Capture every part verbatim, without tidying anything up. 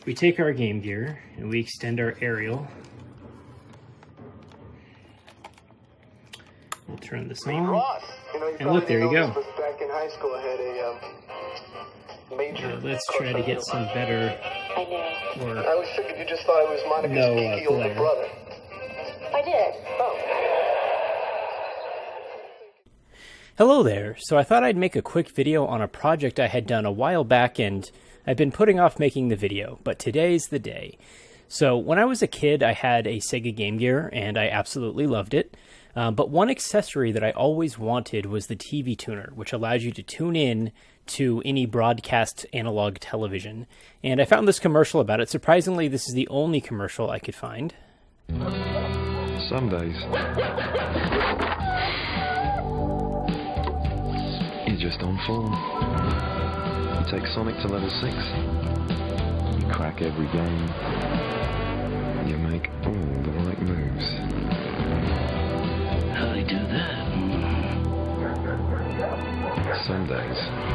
We take our Game Gear and we extend our aerial. We'll turn this on. Ross, you know, you and look, there you go. Back in high school, I had a um, major. Uh, let's try to get some better. I know. Or I was figured you just thought it was Monica's no, geeky uh, older brother. I did. Oh. Hello there. So I thought I'd make a quick video on a project I had done a while back, and I've been putting off making the video, but today's the day. So when I was a kid, I had a Sega Game Gear, and I absolutely loved it. Um, but one accessory that I always wanted was the T V tuner, which allows you to tune in to any broadcast analog television. And I found this commercial about it. Surprisingly, this is the only commercial I could find. Some days, you're just on form. You take Sonic to level six. You crack every game. You make all the right moves. How do they do that? Some days,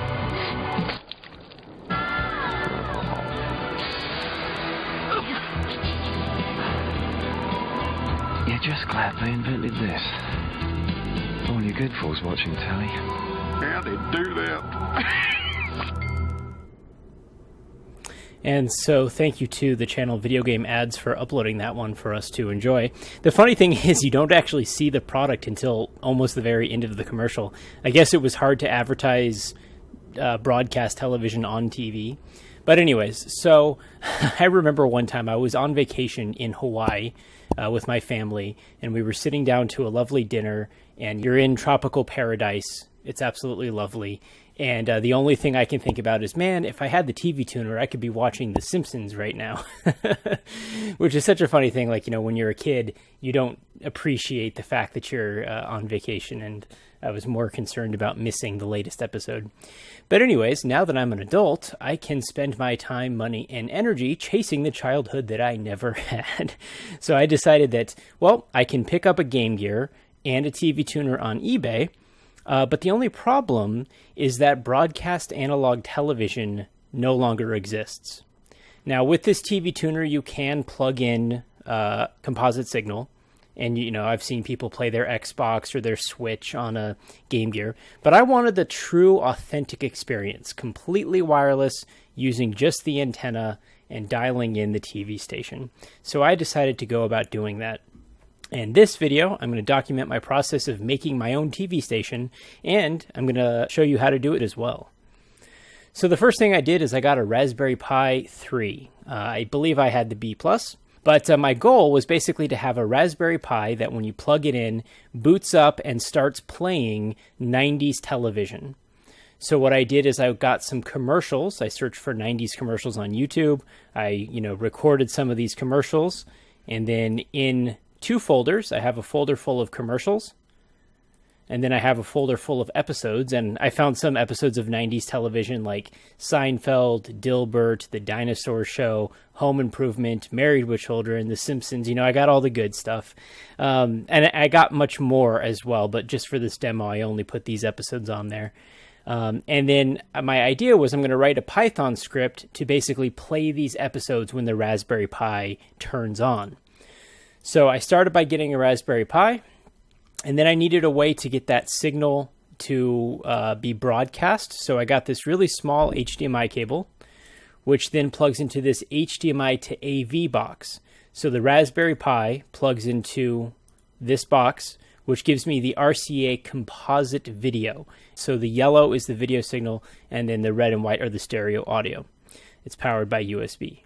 you're just glad they invented this. All you're good for is watching telly. How they do that? And so thank you to the channel Video Game Ads for uploading that one for us to enjoy. The funny thing is you don't actually see the product until almost the very end of the commercial. I guess it was hard to advertise uh, broadcast television on T V. But anyways, so I remember one time I was on vacation in Hawaii uh, with my family, and we were sitting down to a lovely dinner, and you're in tropical paradise. It's absolutely lovely. And uh, the only thing I can think about is, man, if I had the T V tuner, I could be watching The Simpsons right now. Which is such a funny thing. Like, you know, when you're a kid, you don't appreciate the fact that you're uh, on vacation. And I was more concerned about missing the latest episode. But anyways, now that I'm an adult, I can spend my time, money, and energy chasing the childhood that I never had. So I decided that, well, I can pick up a Game Gear and a T V tuner on eBay. Uh, but the only problem is that broadcast analog television no longer exists. Now, with this T V tuner, you can plug in uh, composite signal. And, you know, I've seen people play their Xbox or their Switch on a Game Gear. But I wanted the true, authentic experience, completely wireless, using just the antenna and dialing in the T V station. So I decided to go about doing that. In this video, I'm going to document my process of making my own T V station, and I'm going to show you how to do it as well. So the first thing I did is I got a Raspberry Pi three. Uh, I believe I had the B plus, but uh, my goal was basically to have a Raspberry Pi that when you plug it in, boots up and starts playing nineties television. So what I did is I got some commercials. I searched for nineties commercials on YouTube. I, you know, recorded some of these commercials, and then in two folders. I have a folder full of commercials, and then I have a folder full of episodes, and I found some episodes of nineties television like Seinfeld, Dilbert, The Dinosaur Show, Home Improvement, Married with Children, The Simpsons. You know, I got all the good stuff. Um, and I got much more as well, but just for this demo, I only put these episodes on there. Um, and then my idea was I'm going to write a Python script to basically play these episodes when the Raspberry Pi turns on. So I started by getting a Raspberry Pi, and then I needed a way to get that signal to uh, be broadcast. So I got this really small H D M I cable, which then plugs into this H D M I to A V box. So the Raspberry Pi plugs into this box, which gives me the R C A composite video. So the yellow is the video signal, and then the red and white are the stereo audio. It's powered by U S B.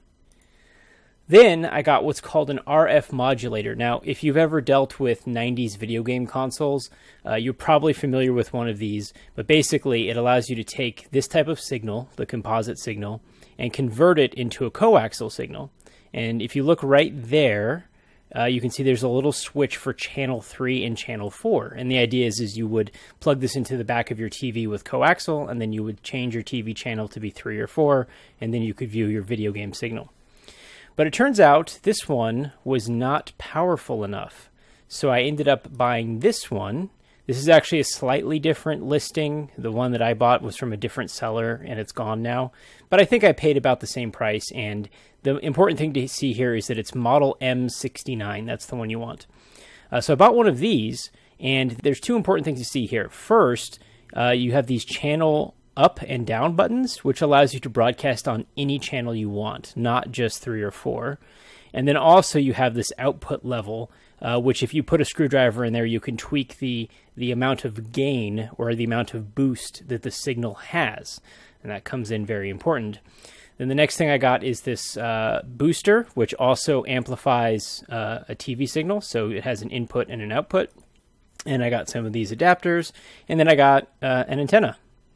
Then I got what's called an R F modulator. Now, if you've ever dealt with nineties video game consoles, uh, you're probably familiar with one of these, but basically it allows you to take this type of signal, the composite signal, and convert it into a coaxial signal. And if you look right there, uh, you can see there's a little switch for channel three and channel four. And the idea is, is you would plug this into the back of your T V with coaxial, and then you would change your T V channel to be three or four, and then you could view your video game signal. But it turns out this one was not powerful enough. So I ended up buying this one. This is actually a slightly different listing. The one that I bought was from a different seller, and it's gone now. But I think I paid about the same price, and the important thing to see here is that it's model M sixty-nine. That's the one you want. Uh, so I bought one of these, and there's two important things to see here. First, uh, you have these channel up and down buttons, which allows you to broadcast on any channel you want, not just three or four. And then also you have this output level, uh, which if you put a screwdriver in there, you can tweak the, the amount of gain or the amount of boost that the signal has. And that comes in very important. Then the next thing I got is this uh, booster, which also amplifies uh, a T V signal. So it has an input and an output. And I got some of these adapters. And then I got uh, an antenna.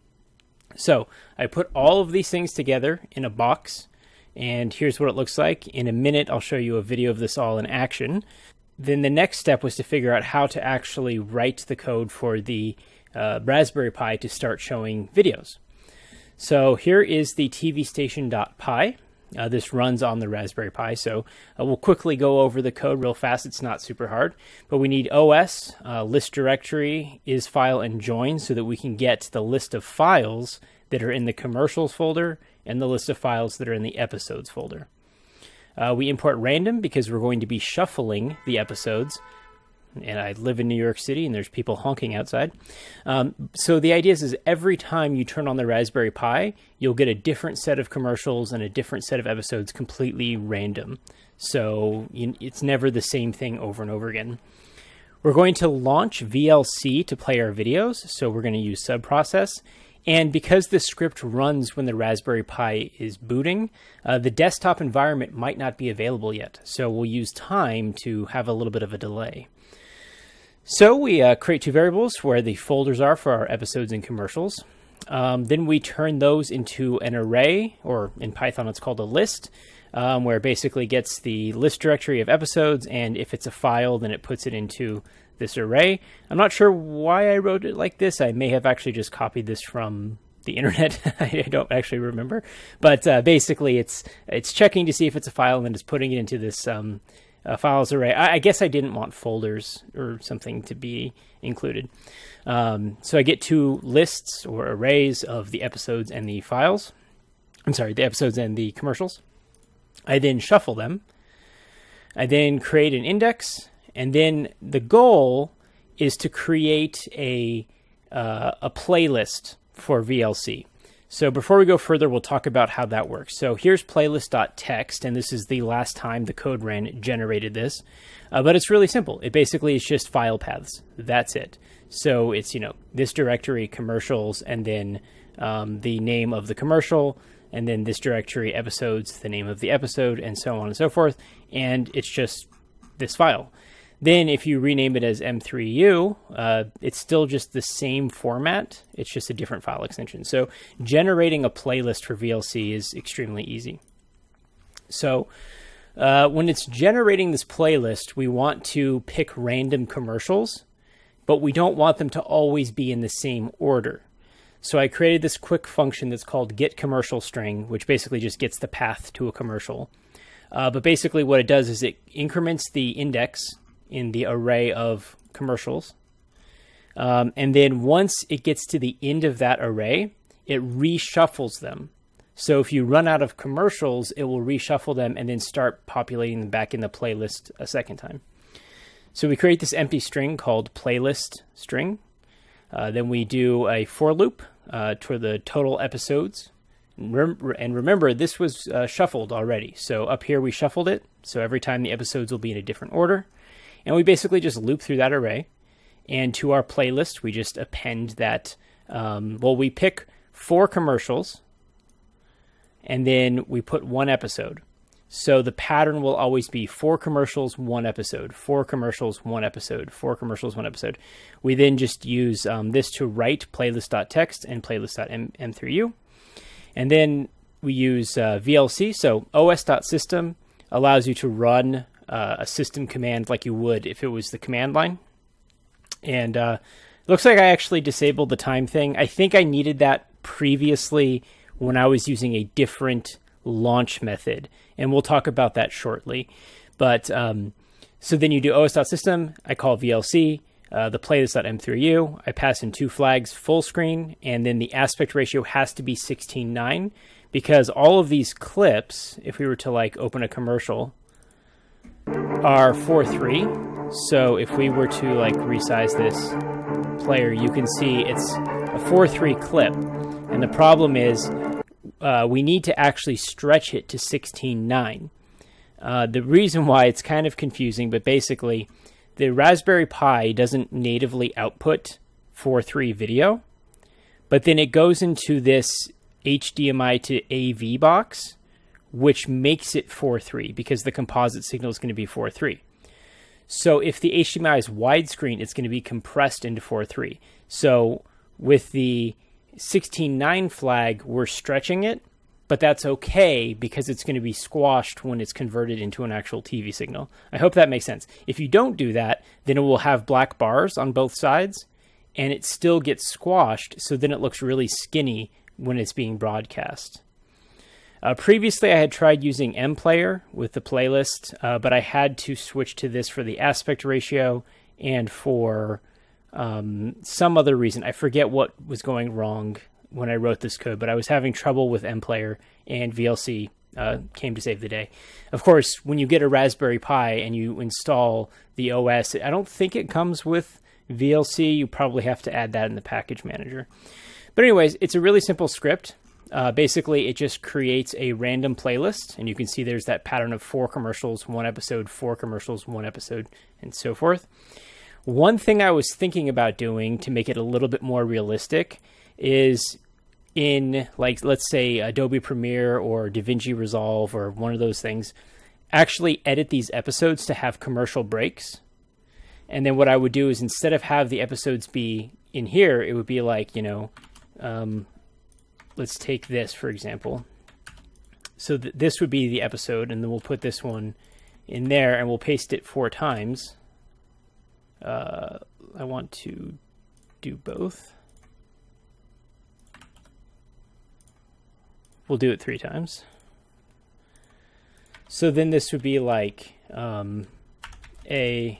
So I put all of these things together in a box. And here's what it looks like. In a minute, I'll show you a video of this all in action. Then the next step was to figure out how to actually write the code for the uh, Raspberry Pi to start showing videos. So here is the T V station.py. Uh, this runs on the Raspberry Pi, so uh, we'll quickly go over the code real fast. It's not super hard, but we need O S, uh, list directory, is file, and join so that we can get the list of files that are in the commercials folder and the list of files that are in the episodes folder. Uh, we import random because we're going to be shuffling the episodes. And I live in New York City, and there's people honking outside. Um, so the idea is, is every time you turn on the Raspberry Pi, you'll get a different set of commercials and a different set of episodes completely random. So you, it's never the same thing over and over again. We're going to launch V L C to play our videos, so we're going to use subprocess. And because this script runs when the Raspberry Pi is booting, uh, the desktop environment might not be available yet. So we'll use time to have a little bit of a delay. So we uh, create two variables where the folders are for our episodes and commercials. Um, then we turn those into an array, or in Python it's called a list, um, where it basically gets the list directory of episodes, and if it's a file, then it puts it into this array. I'm not sure why I wrote it like this. I may have actually just copied this from the internet. I don't actually remember. But uh, basically it's it's checking to see if it's a file, and then it's putting it into this um, Uh, files array. I, I guess I didn't want folders or something to be included. Um, so I get two lists or arrays of the episodes and the files. I'm sorry, the episodes and the commercials. I then shuffle them. I then create an index, and then the goal is to create a uh, a playlist for V L C. So before we go further, we'll talk about how that works. So here's playlist.txt, and this is the last time the code ran, it generated this. Uh, but it's really simple. It basically is just file paths. That's it. So it's, you know, this directory, commercials, and then um, the name of the commercial, and then this directory, episodes, the name of the episode, and so on and so forth. And it's just this file. Then if you rename it as M three U, uh, it's still just the same format. It's just a different file extension. So generating a playlist for V L C is extremely easy. So uh, when it's generating this playlist, we want to pick random commercials, but we don't want them to always be in the same order. So I created this quick function that's called getCommercialString, which basically just gets the path to a commercial. Uh, but basically what it does is it increments the index in the array of commercials. Um, and then once it gets to the end of that array, it reshuffles them. So if you run out of commercials, it will reshuffle them and then start populating them back in the playlist a second time. So we create this empty string called playlist string. Uh, then we do a for loop uh, for the total episodes. And, rem and remember, this was uh, shuffled already. So up here we shuffled it. So every time the episodes will be in a different order. And we basically just loop through that array. And to our playlist, we just append that. Um, well, we pick four commercials, and then we put one episode. So the pattern will always be four commercials, one episode, four commercials, one episode, four commercials, one episode. We then just use um, this to write playlist.txt and playlist.m three u. And then we use uh, V L C. So os.system allows you to run uh, a system command like you would if it was the command line. And uh, looks like I actually disabled the time thing. I think I needed that previously when I was using a different launch method, and we'll talk about that shortly. But um, so then you do os.system, I call V L C, uh, the playlist.m three u. I pass in two flags, full screen, and then the aspect ratio has to be sixteen nine, because all of these clips, if we were to like open a commercial, are four three. So if we were to like resize this player, you can see it's a four three clip. And the problem is uh, we need to actually stretch it to sixteen nine. Uh, the reason why it's kind of confusing, but basically the Raspberry Pi doesn't natively output four three video, but then it goes into this H D M I to A V box, which makes it four three because the composite signal is going to be four three. So if the H D M I is widescreen, it's going to be compressed into four three. So with the sixteen nine flag, we're stretching it, but that's okay because it's going to be squashed when it's converted into an actual T V signal. I hope that makes sense. If you don't do that, then it will have black bars on both sides, and it still gets squashed, so then it looks really skinny when it's being broadcast. Uh, previously, I had tried using MPlayer with the playlist, uh, but I had to switch to this for the aspect ratio and for um, some other reason. I forget what was going wrong when I wrote this code, but I was having trouble with MPlayer, and V L C uh, came to save the day. Of course, when you get a Raspberry Pi and you install the O S, I don't think it comes with V L C. You probably have to add that in the package manager. But anyways, it's a really simple script. Uh, basically, it just creates a random playlist, and you can see there's that pattern of four commercials, one episode, four commercials, one episode, and so forth. One thing I was thinking about doing to make it a little bit more realistic is in, like, let's say Adobe Premiere or DaVinci Resolve or one of those things, actually edit these episodes to have commercial breaks. And then what I would do is, instead of have the episodes be in here, it would be like, you know, um, let's take this, for example. So th this would be the episode, and then we'll put this one in there, and we'll paste it four times. Uh, I want to do both. We'll do it three times. So then this would be like um, A,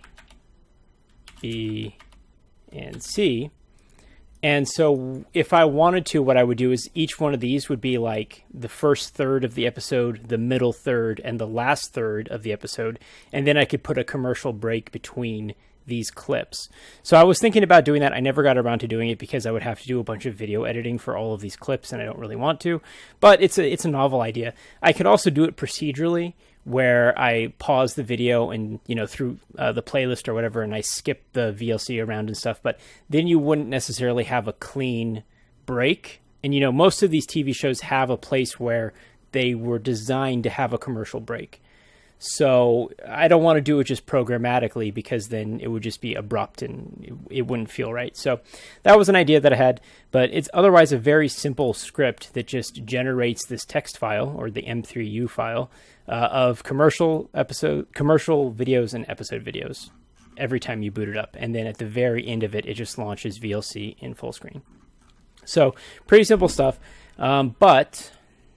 B, and C. And so if I wanted to, what I would do is each one of these would be like the first third of the episode, the middle third, and the last third of the episode. And then I could put a commercial break between these clips. So I was thinking about doing that. I never got around to doing it because I would have to do a bunch of video editing for all of these clips, and I don't really want to. But it's a, it's a novel idea. I could also do it procedurally, where I pause the video and, you know, through uh, the playlist or whatever, and I skip the V L C around and stuff, but then you wouldn't necessarily have a clean break. And, you know, most of these T V shows have a place where they were designed to have a commercial break. So I don't want to do it just programmatically, because then it would just be abrupt and it, it wouldn't feel right. So that was an idea that I had, but it's otherwise a very simple script that just generates this text file, or the M three U file, uh, of commercial episode, commercial videos and episode videos every time you boot it up. And then at the very end of it, it just launches V L C in full screen. So pretty simple stuff, um, but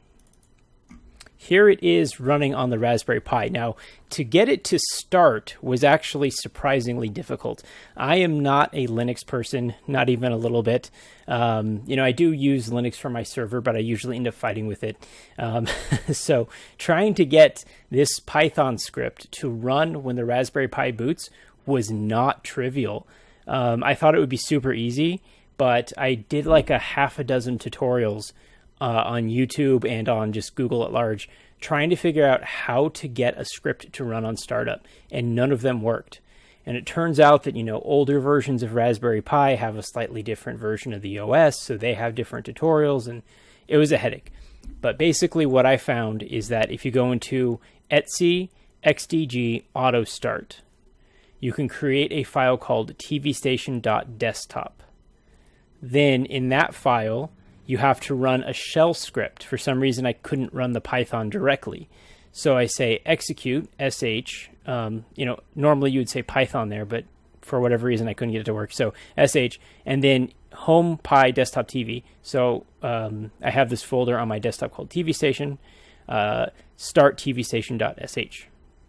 here it is running on the Raspberry Pi. Now, to get it to start was actually surprisingly difficult. I am not a Linux person, not even a little bit. Um, you know, I do use Linux for my server, but I usually end up fighting with it. Um, so trying to get this Python script to run when the Raspberry Pi boots was not trivial. Um, I thought it would be super easy, but I did like a half a dozen tutorials Uh, on YouTube and on just Google at large, trying to figure out how to get a script to run on startup, and none of them worked. And it turns out that, you know, older versions of Raspberry Pi have a slightly different version of the O S, so they have different tutorials, and it was a headache. But basically what I found is that if you go into Etsy X D G Auto Start, you can create a file called tvstation.desktop. Then in that file, you have to run a shell script. For some reason, I couldn't run the Python directly. So I say execute, sh, um, you know, normally you would say Python there, but for whatever reason, I couldn't get it to work. So sh, and then home pi desktop T V. So um, I have this folder on my desktop called T V Station, uh, start tvstation.sh.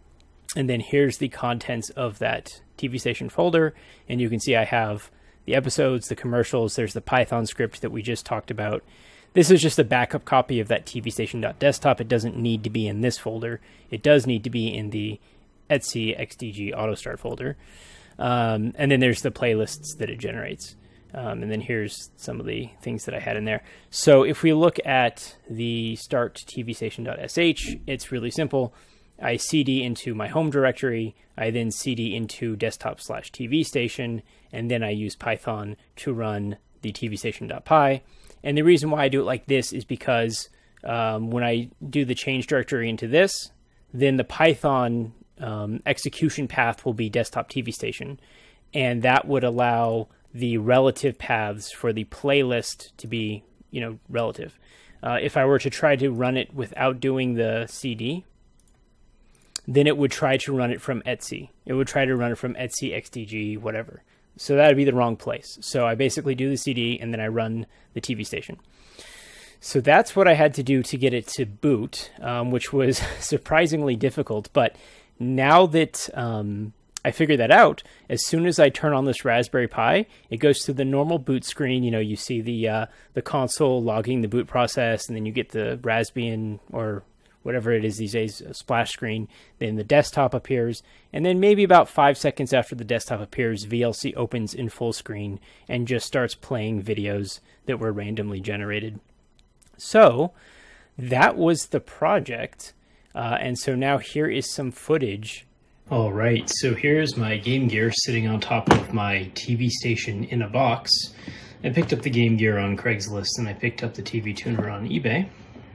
And then here's the contents of that T V station folder. And you can see I have the episodes, the commercials, there's the Python script that we just talked about. This is just a backup copy of that tvstation.desktop. It doesn't need to be in this folder. It does need to be in the Etsy X D G AutoStart folder. Um, and then there's the playlists that it generates. Um, and then here's some of the things that I had in there. So if we look at the start tvstation.sh, it's really simple. I C D into my home directory. I then C D into desktop slash TV station. And then I use Python to run the tvstation.py. And the reason why I do it like this is because um, when I do the change directory into this, then the Python um, execution path will be desktop T V station. And that would allow the relative paths for the playlist to be, you know, relative. Uh, if I were to try to run it without doing the C D, then it would try to run it from Etsy. It would try to run it from Etsy, X D G, whatever. So that would be the wrong place. So I basically do the C D and then I run the T V station. So that's what I had to do to get it to boot, um, which was surprisingly difficult. But now that um, I figured that out, as soon as I turn on this Raspberry Pi, it goes to the normal boot screen. You know, you see the uh, the console logging the boot process, and then you get the Raspbian or whatever it is these days, a splash screen. Then the desktop appears, and then maybe about five seconds after the desktop appears, V L C opens in full screen and just starts playing videos that were randomly generated. So that was the project, uh, and so now here is some footage. All right, so here's my Game Gear sitting on top of my T V station in a box. I picked up the Game Gear on Craigslist, and I picked up the T V tuner on eBay.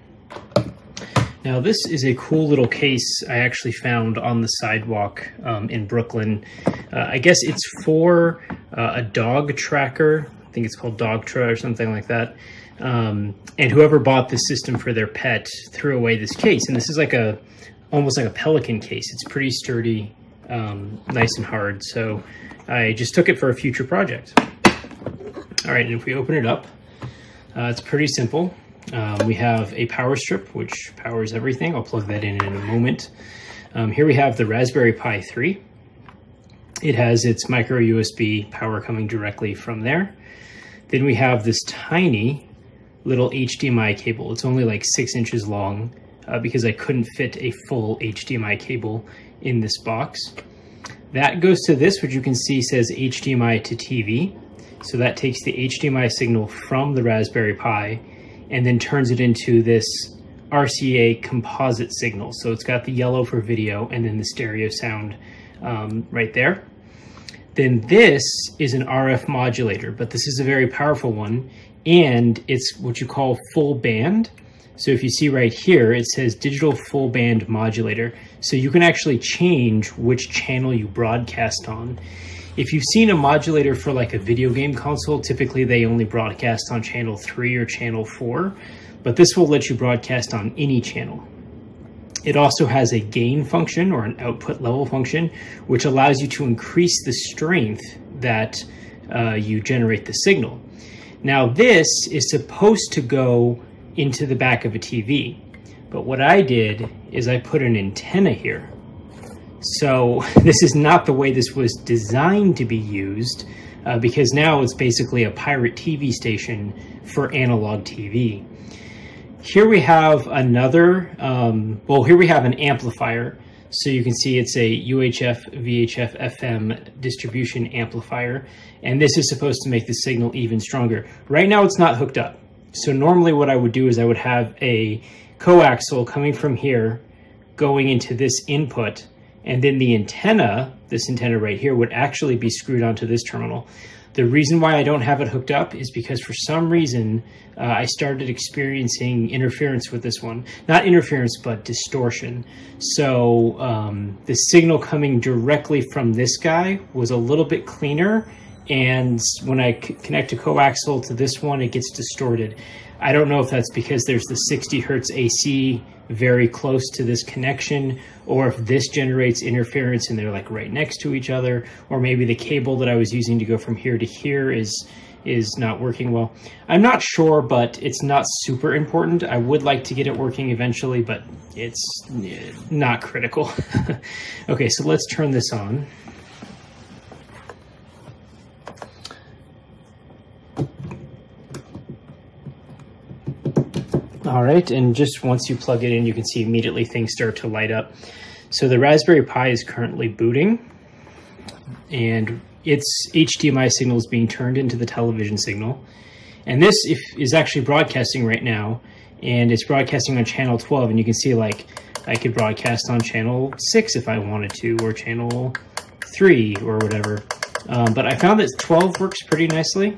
Now this is a cool little case I actually found on the sidewalk um, in Brooklyn. Uh, I guess it's for uh, a dog tracker. I think it's called Dogtra or something like that. Um, and whoever bought this system for their pet threw away this case. And this is like a, almost like a Pelican case. It's pretty sturdy, um, nice and hard. So I just took it for a future project. All right, and if we open it up, uh, it's pretty simple. Um, we have a power strip, which powers everything. I'll plug that in in a moment. Um, here we have the Raspberry Pi three. It has its micro U S B power coming directly from there. Then we have this tiny little H D M I cable. It's only like six inches long uh, because I couldn't fit a full H D M I cable in this box. That goes to this, which you can see says H D M I to T V. So that takes the H D M I signal from the Raspberry Pi and then turns it into this R C A composite signal. So it's got the yellow for video and then the stereo sound um, right there. Then this is an R F modulator, but this is a very powerful one, and it's what you call full band. So if you see right here, it says digital full band modulator. So you can actually change which channel you broadcast on. If you've seen a modulator for like a video game console, typically they only broadcast on channel three or channel four, but this will let you broadcast on any channel. It also has a gain function or an output level function, which allows you to increase the strength that uh, you generate the signal. Now this is supposed to go into the back of a T V, but what I did is I put an antenna here. So this is not the way this was designed to be used, uh, because now it's basically a pirate T V station for analog T V. Here we have another, um, well, here we have an amplifier. So you can see it's a U H F, V H F, F M distribution amplifier, and this is supposed to make the signal even stronger. Right now it's not hooked up. So normally what I would do is I would have a coaxial coming from here, going into this input, and then the antenna, this antenna right here, would actually be screwed onto this terminal. The reason why I don't have it hooked up is because for some reason uh, I started experiencing interference with this one. Not interference, but distortion. So um, the signal coming directly from this guy was a little bit cleaner, and when I c connect a coaxial to this one, it gets distorted. I don't know if that's because there's the sixty hertz A C very close to this connection, or if this generates interference and they're like right next to each other, or maybe the cable that I was using to go from here to here is is not working well. I'm not sure, but it's not super important. I would like to get it working eventually, but it's not critical. Okay, so let's turn this on. All right, and just once you plug it in, you can see immediately things start to light up. So the Raspberry Pi is currently booting, and its H D M I signal is being turned into the television signal. And this if, is actually broadcasting right now, and it's broadcasting on channel twelve, and you can see like I could broadcast on channel six if I wanted to, or channel three or whatever. Um, but I found that twelve works pretty nicely.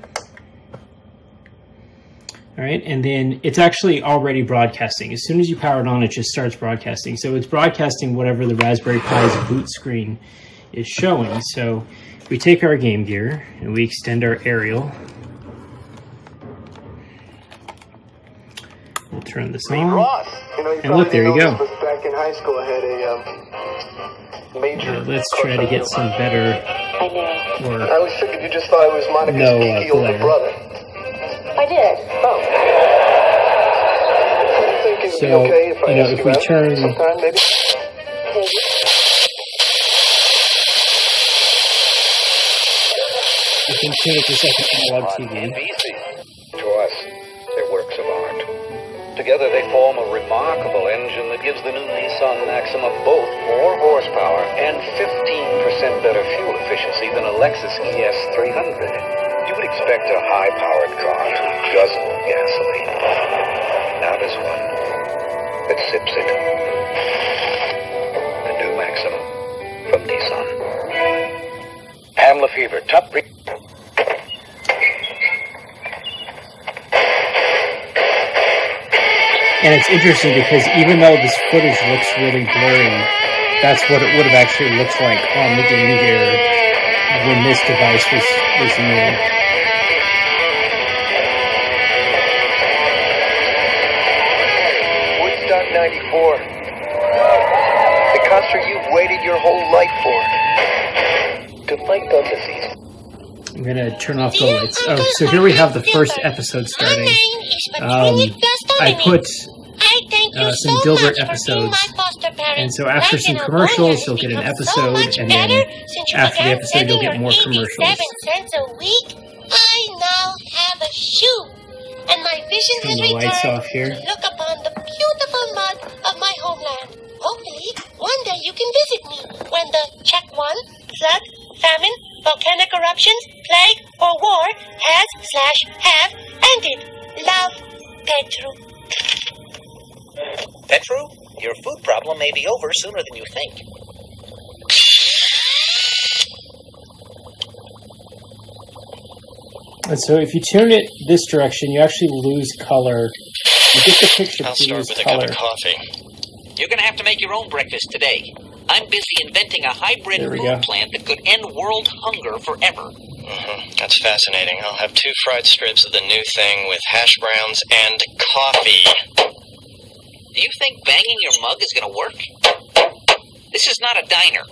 All right, and then it's actually already broadcasting. As soon as you power it on, it just starts broadcasting. So it's broadcasting whatever the Raspberry Pi's boot screen is showing. So we take our Game Gear and we extend our aerial. We'll turn this on. Ross, you know, you And look, there you go. But back in high school, I had a um, major. Uh, let's try to get some better. I know. Or I always figured you just thought I was Monica's No, uh, geeky older glare. brother. I did. Oh. You think it'd So, be okay if I you know, ask if you we out turn- sometime, maybe? you can turn it just like an analog T V. To us, they're works of art. Together they form a remarkable engine that gives the new Nissan Maxima both more horsepower and fifteen percent better fuel efficiency than a Lexus E S three hundred. You would expect a high-powered car to guzzle gasoline. Now there's one that sips it. The new Maxima from Nissan. Ham Lefevre, top re- And it's interesting because even though this footage looks really blurry, that's what it would have actually looked like on the Game Gear when this device was, was new. Woodstock ninety-four. The concert you've waited your whole life for. To fight gun disease. I'm going to turn off the lights. Oh, so here we have the first episode starting. Um, I put uh, some Dilbert episodes, and so after some commercials, you'll get an episode, and then after the episode, you'll get more commercials. Cents a week, I now have a shoe, and my vision Turn has the lights returned off here. to look upon the beautiful mud of my homeland. Hopefully, one day you can visit me when the check one, flood, famine, volcanic eruptions, plague, or war has slash have ended. Love, Petru. Petru, your food problem may be over sooner than you think. And so if you turn it this direction, you actually lose color. You get the picture, I'll but you start lose with a color. cup of coffee. You're going to have to make your own breakfast today. I'm busy inventing a hybrid There we food go. plant that could end world hunger forever. Mm-hmm. That's fascinating. I'll have two fried strips of the new thing with hash browns and coffee. Do you think banging your mug is going to work? This is not a diner.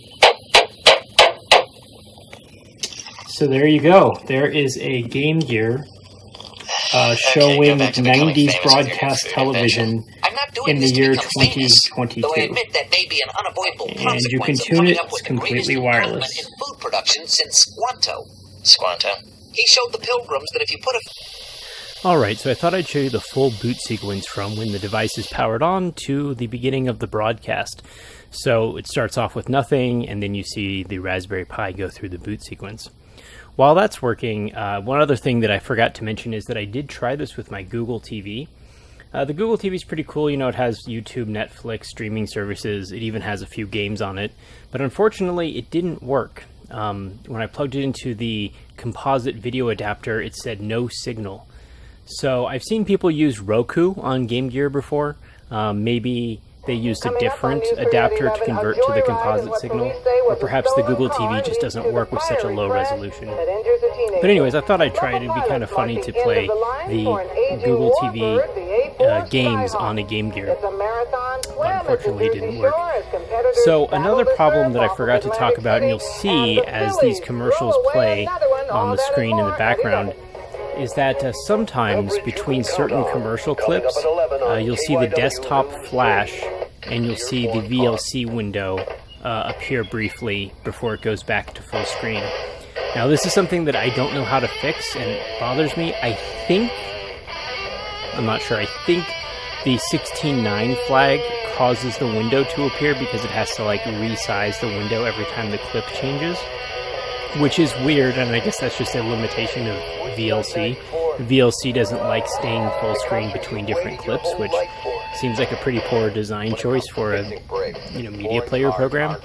So there you go. There is a Game Gear uh, showing go back to becoming nineties famous in your broadcast food television I'm not doing in the this to year become famous, twenty though I twenty-two. admit that may be an unavoidable And you can consequence of tune coming it, up with it's the completely greatest wireless. improvement in food production since Squanto. Squanto. He showed the pilgrims that if you put a Alright, so I thought I'd show you the full boot sequence from when the device is powered on to the beginning of the broadcast. So it starts off with nothing, and then you see the Raspberry Pi go through the boot sequence. While that's working, uh, one other thing that I forgot to mention is that I did try this with my Google T V. Uh, the Google T V is pretty cool. You know, it has YouTube, Netflix, streaming services. It even has a few games on it. But unfortunately, it didn't work. Um, when I plugged it into the composite video adapter, it said no signal. So I've seen people use Roku on Game Gear before. Um, maybe they used a different adapter to convert to the composite signal, or perhaps the Google T V just doesn't work with such a low resolution. But anyways, I thought I'd try it. It'd be kind of funny to play the Google T V uh, games on a Game Gear, but unfortunately it didn't work. So another problem that I forgot to talk about, and you'll see as these commercials play on the screen in the background, is that uh, sometimes between certain commercial clips, uh, you'll see the desktop flash and you'll see the V L C window uh, appear briefly before it goes back to full screen. Now this is something that I don't know how to fix and it bothers me. I think, I'm not sure, I think the sixteen nine flag causes the window to appear because it has to like resize the window every time the clip changes, which is weird, and I guess that's just a limitation of V L C. V L C doesn't like staying full screen between different clips, which seems like a pretty poor design choice for a you know media player program.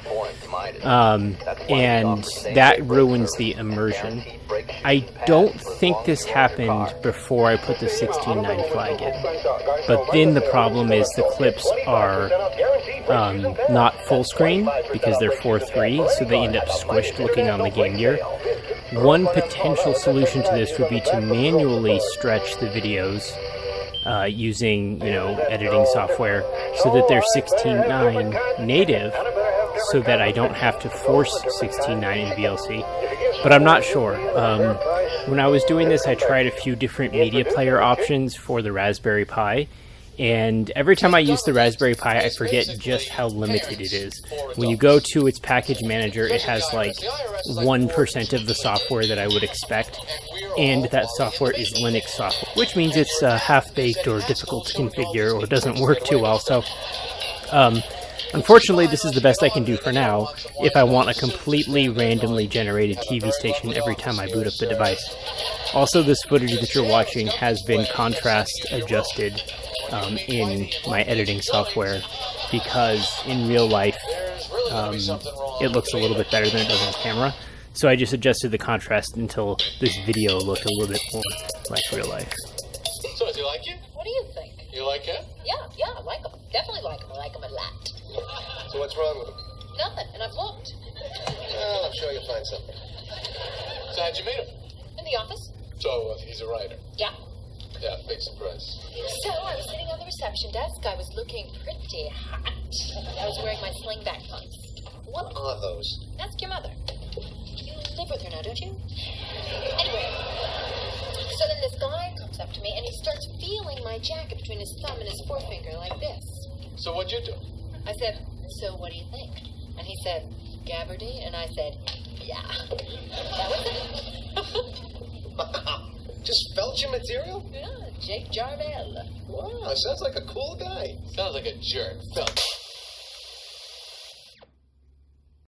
Um, and that ruins the immersion. I don't think this happened before I put the sixteen nine flag in, but then the problem is the clips are um, not full screen because they're four three, so they end up squished looking on the Game Gear. One potential solution to this would be to manually stretch the videos uh, using, you know, editing software so that they're sixteen nine native, so that I don't have to force sixteen nine in V L C. But I'm not sure. Um, when I was doing this, I tried a few different media player options for the Raspberry Pi, and every time I use the Raspberry Pi, I forget just how limited it is. When you go to its package manager, it has like one percent of the software that I would expect, and that software is Linux software, which means it's uh, half-baked or difficult to configure or doesn't work too well. So, um, unfortunately, this is the best I can do for now if I want a completely randomly generated T V station every time I boot up the device. Also, this footage that you're watching has been contrast adjusted um, in my editing software because in real life um, it looks a little bit better than it does on camera. So I just adjusted the contrast until this video looked a little bit more like real life. So, do you like it? What do you think? You like it? Yeah, yeah, I like them. Definitely like them. I like them a lot. So what's wrong with him? Nothing, and I've looked. Well, I'm sure you'll find something. So how'd you meet him? In the office? So uh, he's a writer. Yeah. Yeah, big surprise. So I was sitting on the reception desk. I was looking pretty hot. I was wearing my slingback pumps. What are those? Ask your mother. You live with her now, don't you? Anyway, so then this guy comes up to me and he starts feeling my jacket between his thumb and his forefinger like this. So what'd you do? I said, so what do you think? And he said, Gabbardy? And I said, yeah. That was it. Just Belgian material? Yeah, Jake Jarvell. Wow, sounds like a cool guy. Sounds like a jerk. Belgian.